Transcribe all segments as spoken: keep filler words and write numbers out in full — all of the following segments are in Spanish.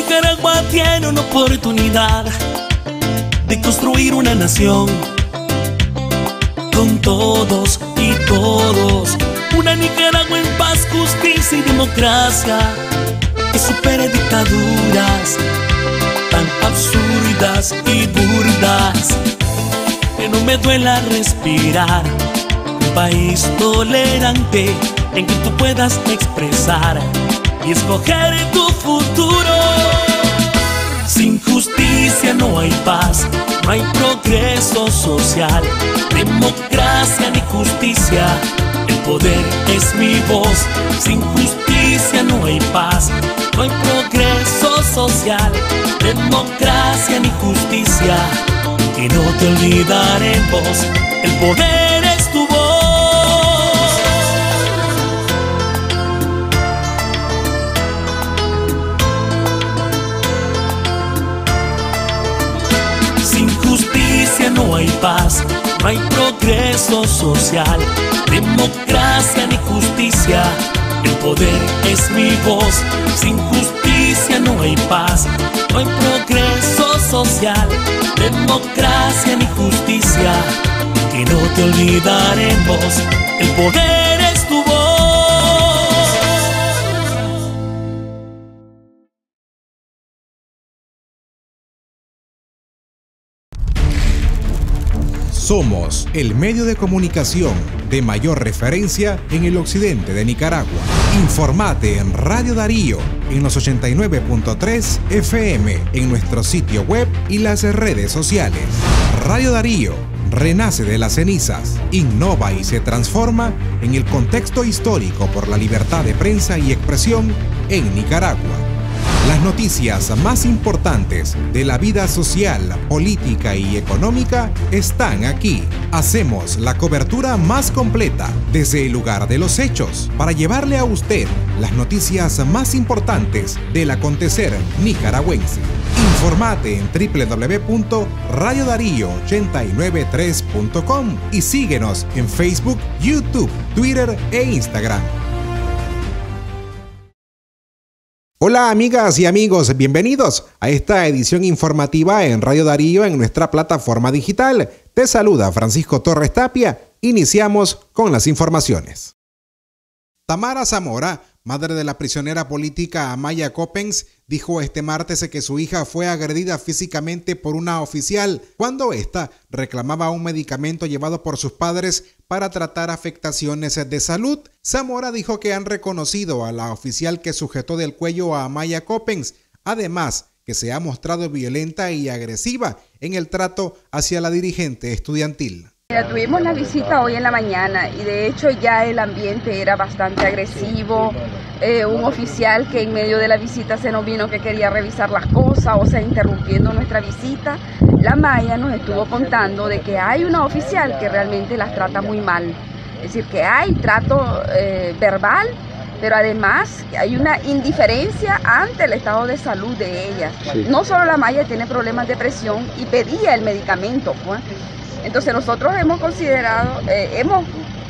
Nicaragua tiene una oportunidad de construir una nación con todos y todos. Una Nicaragua en paz, justicia y democracia, que supere dictaduras tan absurdas y burdas. Que no me duela respirar. Un país tolerante en que tú puedas expresar y escoger tu futuro. Sin justicia no hay paz, no hay progreso social, democracia ni justicia. El poder es mi voz. Sin justicia no hay paz, no hay progreso social, democracia ni justicia. Que no te olvidaremos, el poder es tu voz. Sin justicia no hay paz, no hay progreso social, democracia ni justicia. El poder es mi voz. Sin justicia no hay paz, no hay progreso social, democracia ni justicia. Que no te olvidaremos, el poder es tu voz. Somos el medio de comunicación de mayor referencia en el occidente de Nicaragua. Informate en Radio Darío en los ochenta y nueve punto tres F M, en nuestro sitio web y las redes sociales. Radio Darío renace de las cenizas, innova y se transforma en el contexto histórico por la libertad de prensa y expresión en Nicaragua. Las noticias más importantes de la vida social, política y económica están aquí. Hacemos la cobertura más completa desde el lugar de los hechos para llevarle a usted las noticias más importantes del acontecer nicaragüense. Informate en doble u doble u doble u punto radio darío ochenta y nueve tres punto com y síguenos en Facebook, YouTube, Twitter e Instagram. Hola amigas y amigos, bienvenidos a esta edición informativa en Radio Darío en nuestra plataforma digital. Te saluda Francisco Torres Tapia. Iniciamos con las informaciones. Tamara Zamora, madre de la prisionera política Amaya Coppens, dijo este martes que su hija fue agredida físicamente por una oficial cuando ésta reclamaba un medicamento llevado por sus padres para tratar afectaciones de salud. Zamora dijo que han reconocido a la oficial que sujetó del cuello a Amaya Coppens, además que se ha mostrado violenta y agresiva en el trato hacia la dirigente estudiantil. Mira, tuvimos la visita hoy en la mañana y de hecho ya el ambiente era bastante agresivo. Eh, un oficial que en medio de la visita se nos vino que quería revisar las cosas, o sea, interrumpiendo nuestra visita. La Maya nos estuvo contando de que hay una oficial que realmente las trata muy mal. Es decir, que hay trato eh, verbal, pero además hay una indiferencia ante el estado de salud de ellas. Sí. No solo la Maya tiene problemas de presión y pedía el medicamento, pues. Entonces nosotros hemos considerado, eh, hemos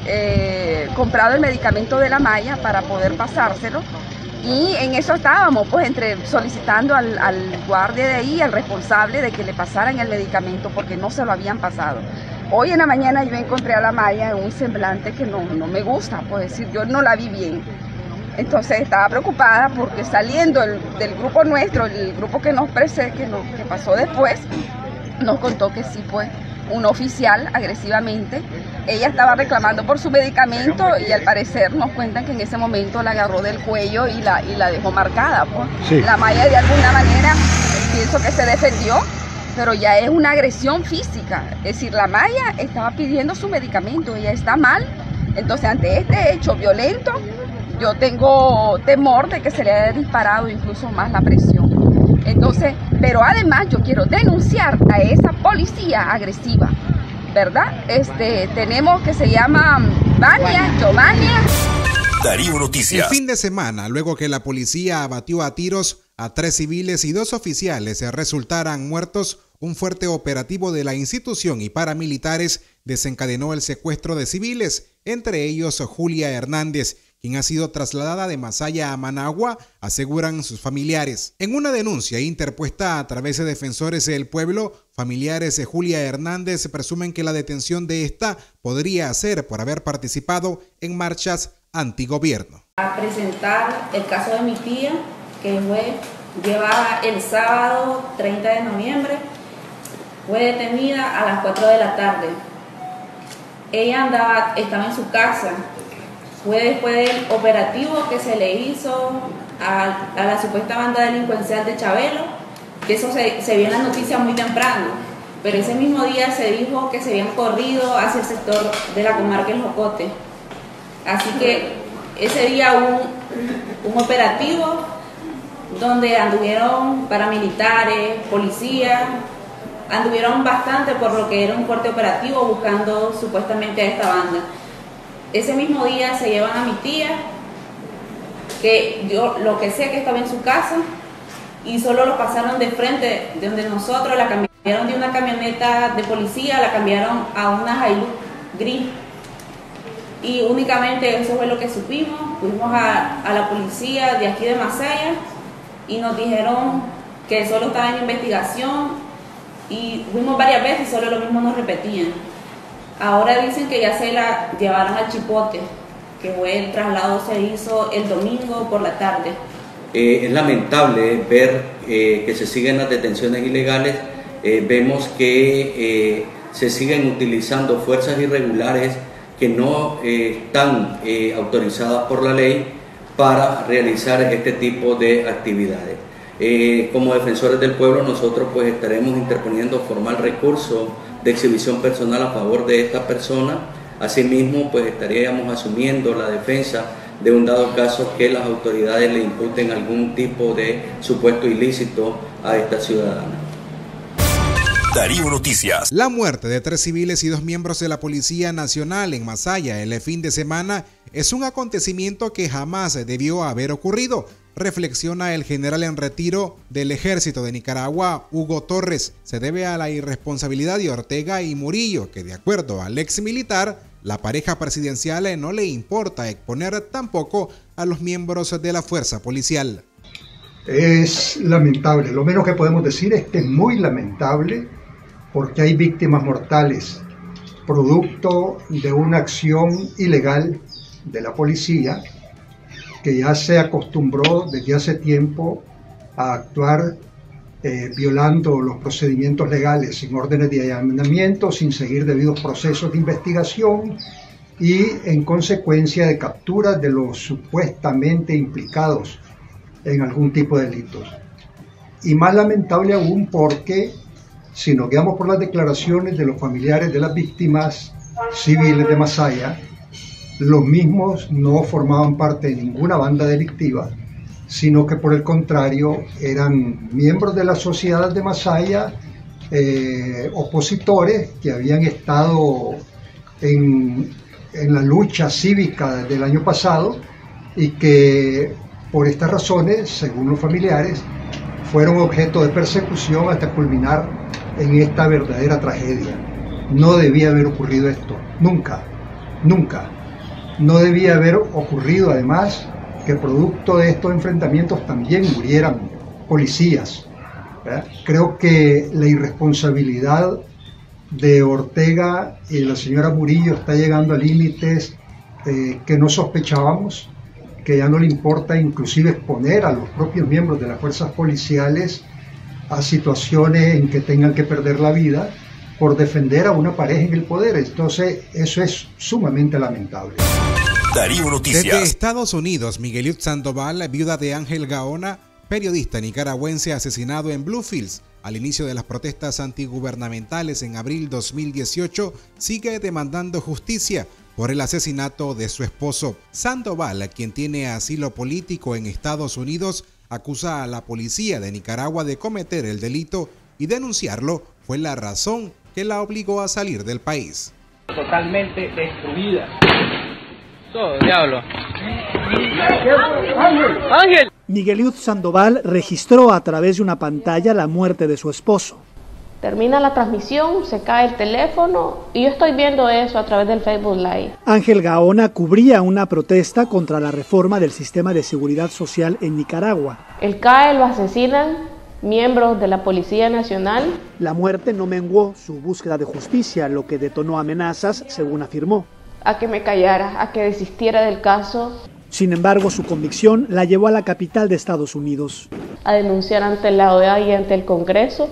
eh, comprado el medicamento de la Maya para poder pasárselo y en eso estábamos, pues entre solicitando al, al guardia de ahí, al responsable de que le pasaran el medicamento porque no se lo habían pasado. Hoy en la mañana yo encontré a la Maya en un semblante que no, no me gusta, pues decir, yo no la vi bien. Entonces estaba preocupada porque saliendo el, del grupo nuestro, el grupo que nos precede, que, no, que pasó después, nos contó que sí, pues, un oficial agresivamente, ella estaba reclamando por su medicamento y al parecer nos cuentan que en ese momento la agarró del cuello y la, y la dejó marcada. Pues. Sí. La Maya de alguna manera pienso que se defendió, pero ya es una agresión física. Es decir, la Maya estaba pidiendo su medicamento, ella está mal. Entonces ante este hecho violento, yo tengo temor de que se le haya disparado incluso más la presión. Entonces, pero además yo quiero denunciar a esa policía agresiva, ¿verdad? Este, tenemos que se llama Vania, Giovannia. Darío Noticias. El fin de semana, luego que la policía abatió a tiros a tres civiles y dos oficiales resultaran muertos, un fuerte operativo de la institución y paramilitares desencadenó el secuestro de civiles, entre ellos Julia Hernández, quien ha sido trasladada de Masaya a Managua, aseguran sus familiares. En una denuncia interpuesta a través de Defensores del Pueblo, familiares de Julia Hernández presumen que la detención de esta podría ser por haber participado en marchas antigobierno. A presentar el caso de mi tía, que fue llevada el sábado treinta de noviembre, fue detenida a las cuatro de la tarde. Ella andaba, estaba en su casa. Fue después del operativo que se le hizo a, a la supuesta banda delincuencial de Chabelo, que eso se, se vio en las noticias muy temprano, pero ese mismo día se dijo que se habían corrido hacia el sector de la comarca El Jocote. Así que ese día hubo un, un operativo donde anduvieron paramilitares, policías, anduvieron bastante por lo que era un fuerte operativo buscando supuestamente a esta banda. Ese mismo día se llevan a mi tía, que yo lo que sé que estaba en su casa, y solo lo pasaron de frente de donde nosotros, la cambiaron de una camioneta de policía, la cambiaron a una Hilux gris. Y únicamente eso fue lo que supimos. Fuimos a, a la policía de aquí de Masaya y nos dijeron que solo estaba en investigación, y fuimos varias veces y solo lo mismo nos repetían. Ahora dicen que ya se la llevaron al Chipote, que fue el traslado se hizo el domingo por la tarde. Eh, es lamentable ver eh, que se siguen las detenciones ilegales. Eh, vemos que eh, se siguen utilizando fuerzas irregulares que no eh, están eh, autorizadas por la ley para realizar este tipo de actividades. Eh, como defensores del pueblo, nosotros pues estaremos interponiendo formal recurso de exhibición personal a favor de esta persona. Asimismo, pues estaríamos asumiendo la defensa de un dado caso que las autoridades le imputen algún tipo de supuesto ilícito a esta ciudadana. Darío Noticias. La muerte de tres civiles y dos miembros de la Policía Nacional en Masaya el fin de semana es un acontecimiento que jamás debió haber ocurrido, reflexiona el general en retiro del Ejército de Nicaragua, Hugo Torres. Se debe a la irresponsabilidad de Ortega y Murillo, que de acuerdo al ex militar, la pareja presidencial no le importa exponer tampoco a los miembros de la fuerza policial. Es lamentable, lo menos que podemos decir es que es muy lamentable, porque hay víctimas mortales, producto de una acción ilegal de la policía, que ya se acostumbró desde hace tiempo a actuar eh, violando los procedimientos legales, sin órdenes de allanamiento, sin seguir debidos procesos de investigación y en consecuencia de captura de los supuestamente implicados en algún tipo de delitos. Y más lamentable aún porque, si nos guiamos por las declaraciones de los familiares de las víctimas civiles de Masaya, los mismos no formaban parte de ninguna banda delictiva, sino que por el contrario eran miembros de la sociedad de Masaya, eh, opositores que habían estado en, en la lucha cívica desde el año pasado y que por estas razones, según los familiares, fueron objeto de persecución hasta culminar en esta verdadera tragedia. No debía haber ocurrido esto, nunca, nunca. No debía haber ocurrido además que producto de estos enfrentamientos también murieran policías, ¿verdad? Creo que la irresponsabilidad de Ortega y de la señora Murillo está llegando a límites eh, que no sospechábamos, que ya no le importa inclusive exponer a los propios miembros de las fuerzas policiales a situaciones en que tengan que perder la vida por defender a una pareja en el poder. Entonces, eso es sumamente lamentable. Darío Noticias. Desde Estados Unidos, Migueliut Sandoval, viuda de Ángel Gaona, periodista nicaragüense asesinado en Bluefields al inicio de las protestas antigubernamentales en abril dos mil dieciocho, sigue demandando justicia por el asesinato de su esposo. Sandoval, quien tiene asilo político en Estados Unidos, acusa a la policía de Nicaragua de cometer el delito y denunciarlo fue la razón que la obligó a salir del país. Totalmente destruida. Todo, diablo. Ángel. Migueliut Sandoval registró a través de una pantalla la muerte de su esposo. Termina la transmisión, se cae el teléfono y yo estoy viendo eso a través del Facebook Live. Ángel Gaona cubría una protesta contra la reforma del sistema de seguridad social en Nicaragua. El C A E lo asesinan miembros de la Policía Nacional. La muerte no menguó su búsqueda de justicia, lo que detonó amenazas, según afirmó. A que me callara, a que desistiera del caso. Sin embargo, su convicción la llevó a la capital de Estados Unidos. A denunciar ante la O E A y ante el Congreso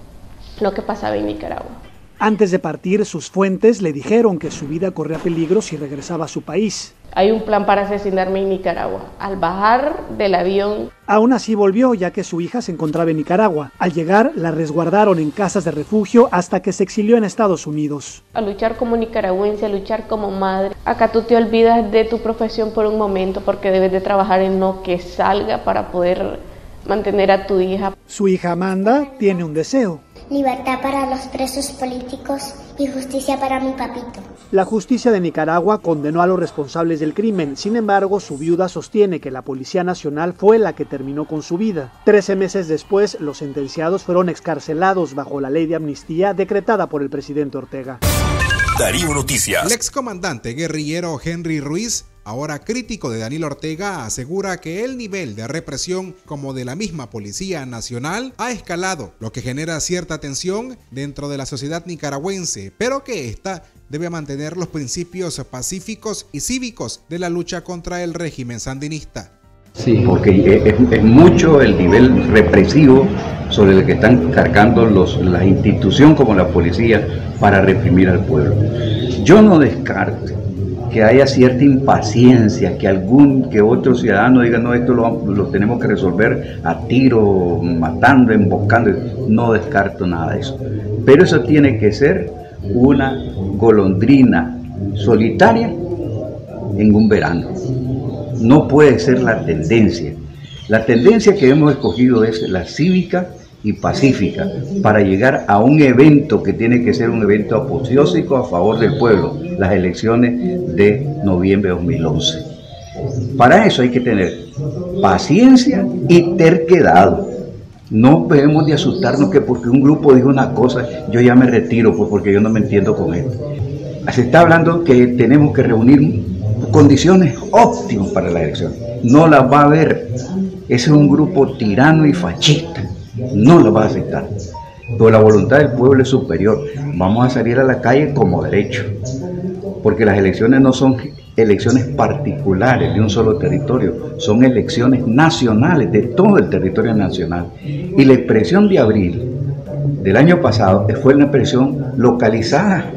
lo que pasaba en Nicaragua. Antes de partir, sus fuentes le dijeron que su vida corría peligro si regresaba a su país. Hay un plan para asesinarme en Nicaragua. Al bajar del avión... Aún así volvió, ya que su hija se encontraba en Nicaragua. Al llegar, la resguardaron en casas de refugio hasta que se exilió en Estados Unidos. A luchar como nicaragüense, a luchar como madre. Acá tú te olvidas de tu profesión por un momento porque debes de trabajar en lo que salga para poder mantener a tu hija. Su hija Amanda tiene un deseo. Libertad para los presos políticos y justicia para mi papito. La justicia de Nicaragua condenó a los responsables del crimen. Sin embargo, su viuda sostiene que la Policía Nacional fue la que terminó con su vida. Trece meses después, los sentenciados fueron excarcelados bajo la ley de amnistía decretada por el presidente Ortega. Darío Noticias. El excomandante guerrillero Henry Ruiz, ahora crítico de Daniel Ortega, asegura que el nivel de represión como de la misma Policía Nacional ha escalado, lo que genera cierta tensión dentro de la sociedad nicaragüense, pero que ésta debe mantener los principios pacíficos y cívicos de la lucha contra el régimen sandinista. Sí, porque es, es mucho el nivel represivo sobre el que están cargando los, la institución como la policía para reprimir al pueblo. Yo no descarto que haya cierta impaciencia, que algún que otro ciudadano diga, no, esto lo, lo tenemos que resolver a tiro, matando, emboscando. No descarto nada de eso. Pero eso tiene que ser una golondrina solitaria en un verano. No puede ser la tendencia. La tendencia que hemos escogido es la cívica y pacífica para llegar a un evento que tiene que ser un evento apoteósico a favor del pueblo, las elecciones de noviembre de dos mil once. Para eso hay que tener paciencia y terquedad. No debemos de asustarnos que porque un grupo dijo una cosa, yo ya me retiro pues porque yo no me entiendo con esto. Se está hablando que tenemos que reunir condiciones óptimas para la elección. No las va a haber. Ese es un grupo tirano y fascista. No lo va a aceptar. Pero la voluntad del pueblo es superior. Vamos a salir a la calle como derecho. Porque las elecciones no son elecciones particulares de un solo territorio. Son elecciones nacionales de todo el territorio nacional. Y la expresión de abril del año pasado fue una expresión localizada.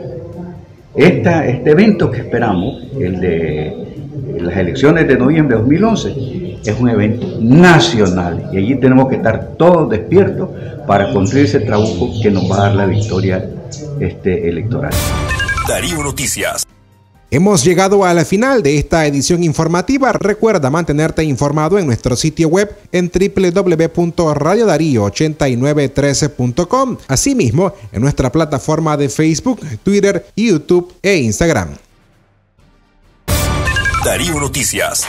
Esta, este evento que esperamos, el de las elecciones de noviembre de dos mil once, es un evento nacional y allí tenemos que estar todos despiertos para construir ese trabuco que nos va a dar la victoria este, electoral. Darío Noticias. Hemos llegado a la final de esta edición informativa. Recuerda mantenerte informado en nuestro sitio web en doble u doble u doble u punto radio darío ochenta y nueve trece punto com. Asimismo, en nuestra plataforma de Facebook, Twitter, YouTube e Instagram. Darío Noticias.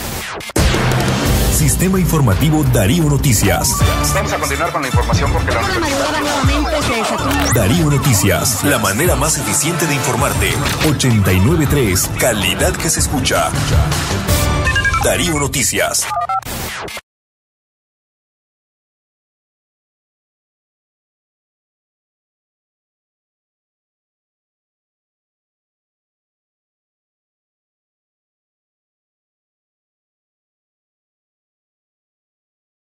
Sistema Informativo Darío Noticias. Vamos a continuar con la información porque la Darío Noticias, la manera más eficiente de informarte. ochenta y nueve punto tres, calidad que se escucha. Darío Noticias.